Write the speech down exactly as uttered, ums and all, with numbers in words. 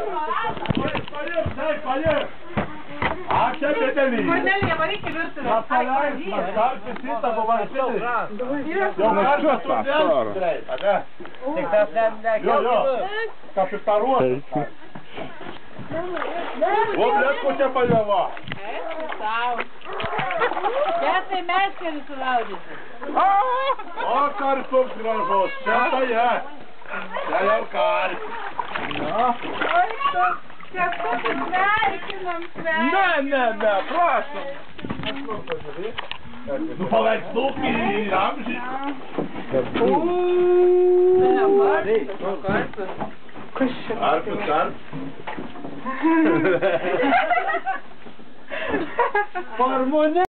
Dai, paliu! Așa te vii! Cornelia, mărică virturile! La paliu, mă star pe sita, bă, mai pede! Eu mă știu asta, stară! Eu, eu! Ca și starul ăsta! Vă vreți cu ce paliava? Sau! Ia să-i meșcă de suraudite! O, care s-o granjos! Ce asta e? Ce iau care? Da? Сейчас кто-то знает, что нам связано. Не, не, не, просто. Ну, повець ступки і рамжі. Карпу, карп. Формуне.